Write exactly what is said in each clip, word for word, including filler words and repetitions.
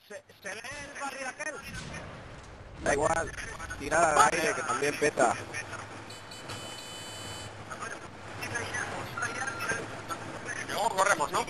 ¿Se, se ve el barril aquel? Da igual, tirar al aire que también peta. Luego corremos, ¿no?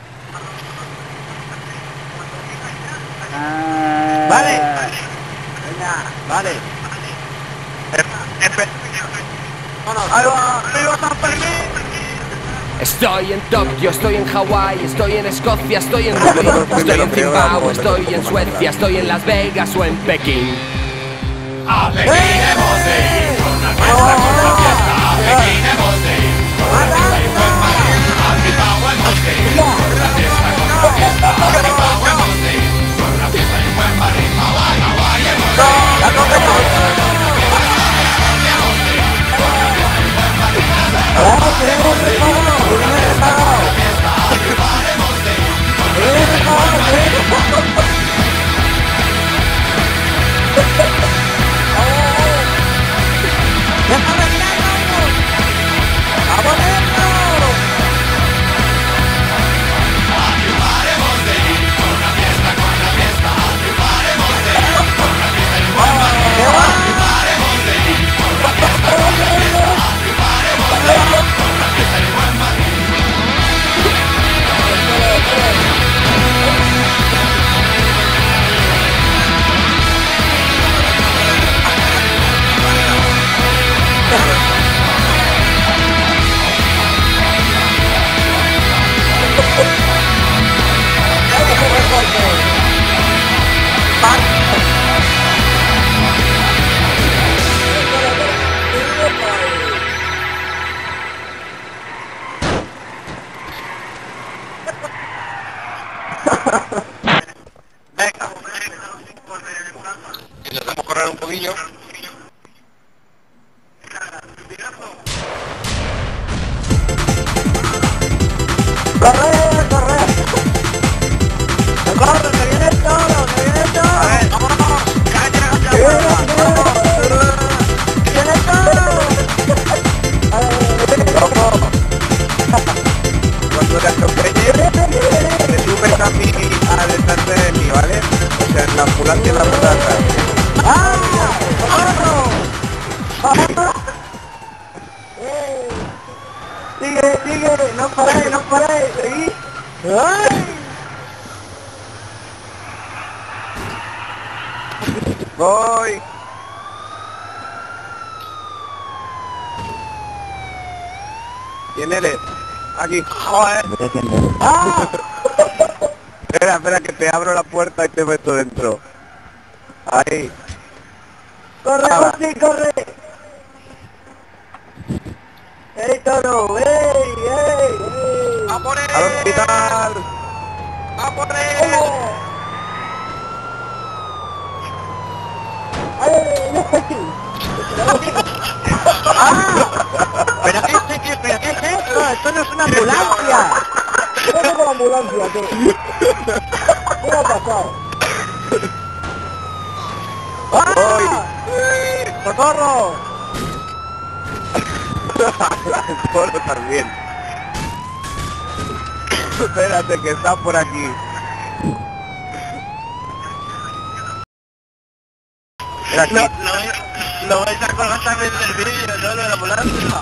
Ah. Vale. Venga, vale. Espe... Vámonos. Ahí va, ¡viva San Fermín! Estoy en Tokio, estoy en Hawái, estoy en Escocia, estoy en Dublín, estoy en Zimbabue, estoy en Suecia, estoy en Las Vegas o en Pekín. A Pekín hemos de ir, con una fiesta, con una fiesta. A Pekín hemos de ir, con una fiesta y buen marín. A Bilbao hemos de ir, con una fiesta, con una fiesta. A Bilbao hemos de ir, con una fiesta y un buen marín. Hawái, Hawái hemos de ir, con una fiesta, con una fiesta. A California hemos de ir, con una fiesta y un buen marín. A Lanzarote hemos de ir, con una fiesta, con una fiesta. A Bilbao hemos de ir, con una fiesta, con una fiesta. Venga. Intentamos correr un poquillo. ¡Corre, corre! ¡Corre, que viene el toro, que viene el toro! A ver, vámonos. Cállate la ¡Que viene, que viene! ¡Que viene el toro! ¡Loco! Cuando te atropelle, te subes a mí a detrás de mí, ¿vale? O sea, en la ambulancia y la patata. ¡Ah! ¡Corro! ¡Sigue, sigue! ¡No paréis, no paréis! ¡Seguid! ¡Ay! ¡Voy! ¿Quién eres? Aquí. ¡Joder! ¡Ah! Espera, espera, que te abro la puerta y te meto dentro. Ahí. ¡Corre, Gusti, corre! ¡Ey, toro! ¡Ey, ey, ey! ¡A por él! ¡Al hospital! ¡A por él! ¿Pero qué es, qué, pero qué es esto? Esto no es una ambulancia. ¿Qué pasa con la ambulancia, tú? ¿Qué va a pasar? ¡Voy! ¡Socorro! El toro también. Espérate, que está por aquí. Mira aquí. Lo, lo, lo vais a colgar también del vídeo, ¿no? Lo de la ambulancia.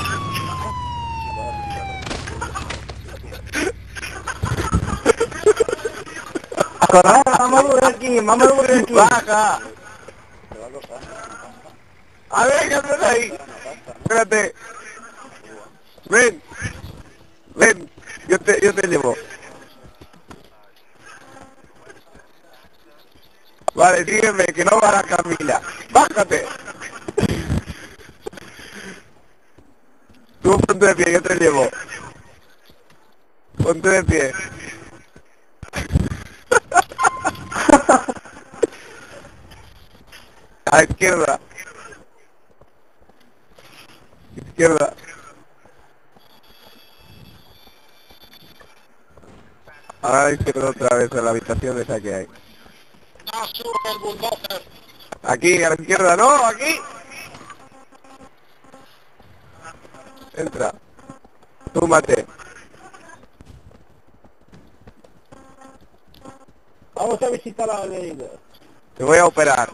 ¡Corre! ¡Vamos a volver aquí! ¡Vamos a volver aquí! ¡Baja! A ver, ¿qué haces ahí? Espérate. Ven. Ven. Yo te, yo te llevo. Vale, sígueme, que no va la Camila. ¡Bájate! Tú ponte de pie, yo te llevo. Ponte de pie. A la izquierda. Izquierda. Ahora a la izquierda otra vez, a la habitación esa que hay. No sube el bulldozer. Aquí, a la izquierda, no, aquí. Entra. Túmate. Vamos a visitar a Leida. Te voy a operar.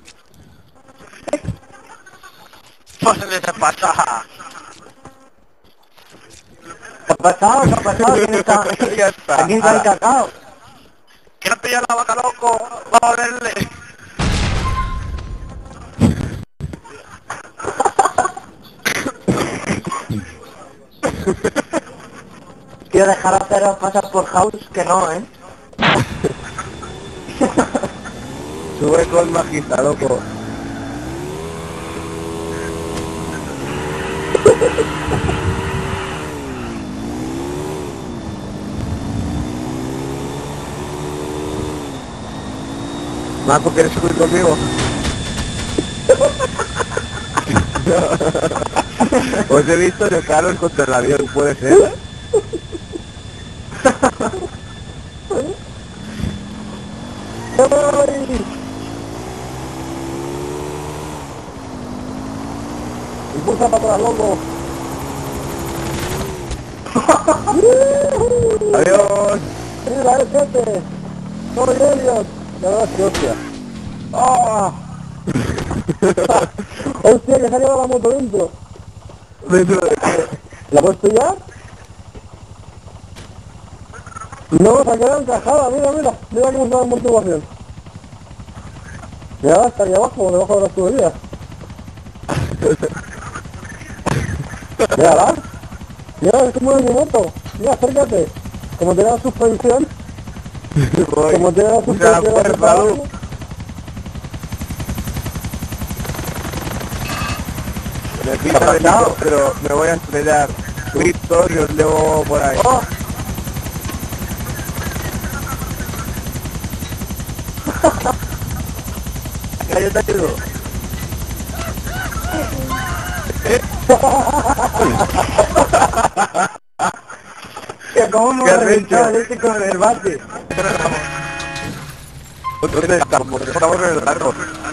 Pues se te pasa. ¿Qué ha pasado? ¿Qué ha pasado? ¿Quién está? Ya está. ¿A quién está el cacao? Que no pilla la vaca, loco. Vamos a verle. Quiero dejar hacer cosas por house que no, ¿eh? Sube con magista, loco. Marco, ¿quieres subir conmigo? Os he visto chocaros contra el avión, ¿puede ser? Impulsa para atrás, loco. Adiós. Mira, es gente. Soy Elliot. La verdad es que hostia. ¡Ah! Hostia, que se ha llevado la moto dentro. ¿Dentro de qué? ¿La puedes pillar? No, se ha quedado encajada, mira, mira. Mira cómo está la amortiguación. Mira, está ahí abajo, debajo de las tuberías. Mira, ¿verdad? Mira, es como en mi moto. Mira, acércate. Como tiene la suspensión. Voy. Como tiene la Usa la suspensión. fuerza, Lu. Me pita de lado, pero me voy a estrellar. Víctor, y os llevo por ahí. ¡Oh! Ya, yo te ayudo. Que como no Qué me reventaba arrecho. este con el bate. ¿Dónde estamos? Estamos en el barco.